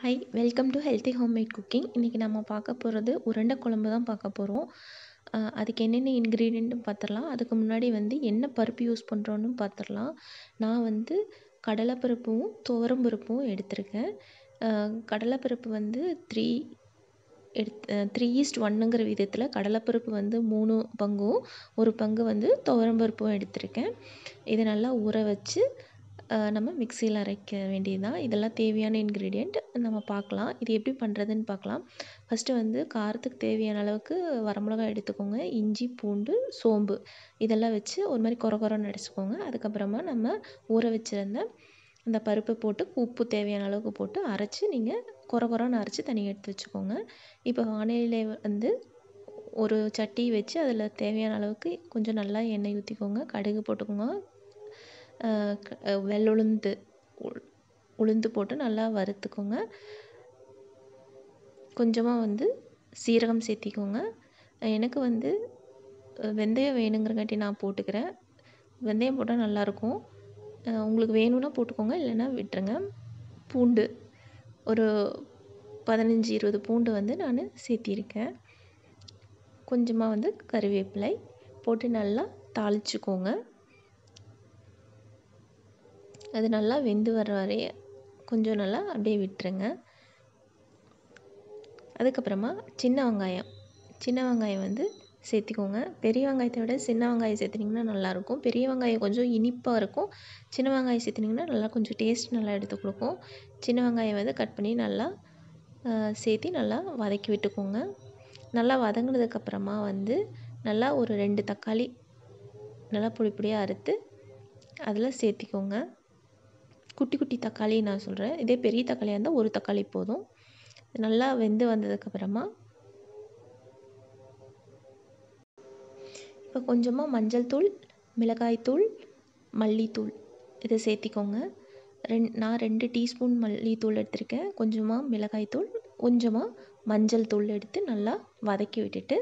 Hi, welcome to healthy homemade cooking. இன்றைக்கி நம்ம பார்க்க போகிறது உருண்டை குழம்பு தான் பார்க்க போகிறோம். அதுக்கு என்னென்ன இன்க்ரீடியண்ட்னு பார்த்துடலாம். அதுக்கு முன்னாடி என்ன பருப்பு யூஸ் பண்ணுறோன்னு பார்த்துடலாம். நான் கடலைப்பருப்பும் துவரம்பருப்பும் எடுத்திருக்கேன். கடலைப்பருப்பு 3:1ங்கிற விதத்தில் கடலைப்பருப்பு 3 பங்கும் 1 பங்கு துவரம்பருப்பும் எடுத்திருக்கேன். இதை நல்லா ஊற வச்சு நம்ம மிக்சியில் அரைக்க வேண்டியதுதான். இதெல்லாம் தேவையான இன்க்ரீடியண்ட் நம்ம பார்க்கலாம். இது எப்படி பண்ணுறதுன்னு பார்க்கலாம். ஃபஸ்ட்டு காரத்துக்கு தேவையான அளவுக்கு வரமிளகாய் எடுத்துக்கோங்க. இஞ்சி, பூண்டு, சோம்பு இதெல்லாம் வச்சு ஒரு மாதிரி கொரன்னு அரைச்சிக்கோங்க. அதுக்கப்புறமா நம்ம ஊற வச்சுருந்த அந்த பருப்பை போட்டு உப்பு தேவையான அளவுக்கு போட்டு அரைச்சி நீங்கள் கொரன்னு அரைச்சி தனியாக எடுத்து வச்சுக்கோங்க. இப்போ வானிலையில் ஒரு சட்டி வச்சு அதில் தேவையான அளவுக்கு கொஞ்சம் நல்லா எண்ணெய் ஊற்றிக்கோங்க. கடுகு போட்டுக்கோங்க. உளுந்து போட்டு நல்லா வறுத்துக்கோங்க. கொஞ்சமாக சீரகம் சேர்த்திக்கோங்க. எனக்கு வெந்தயம் வேணுங்கிறங்காட்டி நான் போட்டுக்கிறேன். வெந்தயம் போட்டால் நல்லாயிருக்கும். உங்களுக்கு வேணும்னா போட்டுக்கோங்க, இல்லைன்னா விட்டுருங்க. பூண்டு ஒரு 15-20 பூண்டு நான் சேர்த்திருக்கேன். கொஞ்சமாக கருவேப்பிலை போட்டு நல்லா தாளிச்சுக்கோங்க. அது நல்லா வெந்து வர வரைய கொஞ்சம் நல்லா அப்படியே விட்டுருங்க. அதுக்கப்புறமா சின்ன வெங்காயம் சேர்த்திக்கோங்க. பெரிய வெங்காயத்தை விட சின்ன வெங்காயம் சேர்த்திங்கன்னா நல்லாயிருக்கும். பெரிய வெங்காயம் கொஞ்சம் இனிப்பாக இருக்கும். சின்ன வெங்காயம் சேர்த்திங்கன்னா நல்லா கொஞ்சம் டேஸ்ட் நல்லா எடுத்து கொடுக்கும். சின்ன வெங்காயம் கட் பண்ணி நல்லா சேர்த்தி நல்லா வதக்கி விட்டுக்கோங்க. நல்லா வதங்கினதுக்கப்புறமா நல்லா ஒரு 2 தக்காளி நல்லா பொடியாக அறுத்து அதில் சேர்த்திக்கோங்க. குட்டி குட்டி தக்காளி நான் சொல்கிறேன். இதே பெரிய தக்காளியாக இருந்தால் ஒரு தக்காளி போதும். நல்லா வெந்து வந்ததுக்கப்புறமா இப்போ கொஞ்சமாக மஞ்சள் தூள், மிளகாய்த்தூள், மல்லித்தூள் இதை சேர்த்திக்கோங்க. நான் 2 டீஸ்பூன் மல்லித்தூள் எடுத்திருக்கேன். கொஞ்சமாக மிளகாய்த்தூள், கொஞ்சமாக மஞ்சள் தூள் எடுத்து நல்லா வதக்கி விட்டுட்டு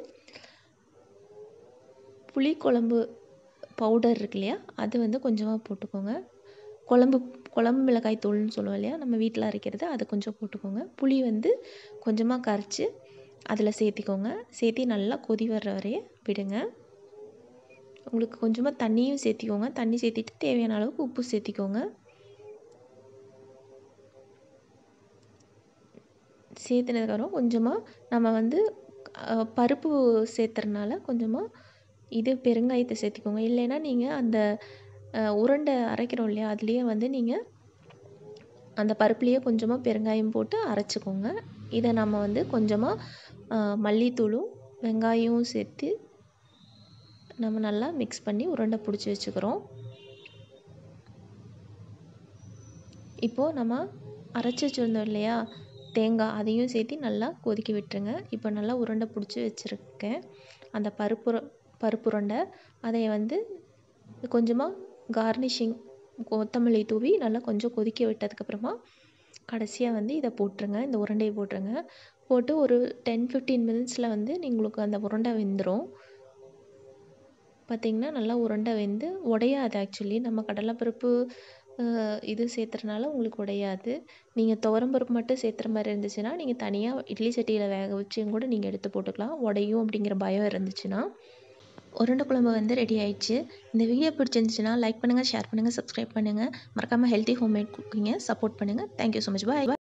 புளிக்குழம்பு பவுடர் இருக்கு இல்லையா, அது கொஞ்சமாக போட்டுக்கோங்க. குழம்பு மிளகாய் தூள்னு சொல்லுவோம் இல்லையா, நம்ம வீட்டில் அரைக்கிறது, அதை கொஞ்சம் போட்டுக்கோங்க. புளி கொஞ்சமாக கரைச்சி அதில் சேர்த்திக்கோங்க. சேர்த்தி நல்லா கொதி வர்ற வரைய விடுங்க. உங்களுக்கு கொஞ்சமாக தண்ணியும் சேர்த்திக்கோங்க. தண்ணி சேர்த்திட்டு தேவையான அளவுக்கு உப்பு சேர்த்திக்கோங்க. சேர்த்துனதுக்கப்புறம் கொஞ்சமாக நம்ம பருப்பு சேர்த்துறதுனால கொஞ்சமாக பெருங்காயத்தை சேர்த்திக்கோங்க. இல்லைன்னா நீங்கள் அந்த உருண்டை அரைக்கிறோம் இல்லையா, அதுலேயே நீங்கள் அந்த பருப்புலேயே கொஞ்சமாக பெருங்காயம் போட்டு அரைச்சிக்கோங்க. இதை நம்ம கொஞ்சமாக மல்லித்தூளும் வெங்காயமும் சேர்த்து நம்ம நல்லா மிக்ஸ் பண்ணி உருண்டை பிடிச்சி வச்சுக்கிறோம். இப்போது நம்ம அரைச்சி வச்சுருந்தோம் இல்லையா தேங்காய், அதையும் சேர்த்து நல்லா கொதிக்க விட்டுருங்க. இப்போ நல்லா உருண்டை பிடிச்சி வச்சுருக்கேன் அந்த பருப்பு உருண்டை. அதை கொஞ்சமாக கார்னிஷிங் கொத்தமல்லி தூவி நல்லா கொஞ்சம் கொதிக்க விட்டதுக்கப்புறமா கடைசியாக இதை போட்டுருங்க. இந்த உருண்டையை போட்டுருங்க. போட்டு ஒரு 10-15 மினிட்ஸில் உங்களுக்கு அந்த உருண்டை வெந்துடும். பார்த்திங்கன்னா நல்லா உருண்டை வெந்து உடையாது. ஆக்சுவலி நம்ம கடலைப்பருப்பு இது சேர்த்துறதுனால உங்களுக்கு உடையாது. நீங்கள் துவரம்பருப்பு மட்டும் சேர்த்துற மாதிரி இருந்துச்சுன்னா நீங்கள் தனியாக இட்லி சட்டியில் வேக வச்சும் கூட நீங்கள் எடுத்து போட்டுக்கலாம். உடையும் அப்படிங்கிற பயம் இருந்துச்சுன்னா. உருண்டை குழம்பு ரெடி ஆயிடுச்சு. இந்த வீடியோ பிடிச்சிருந்துச்சுன்னா லைக் பண்ணுங்கள், ஷேர் பண்ணுங்கள், சப்ஸ்கிரைப் பண்ணுங்கள். மறக்காமல் ஹெல்த்தி ஹோம்மேட் குக்கிங்கை சப்போர்ட் பண்ணுங்கள். Thank you so much. பாய்.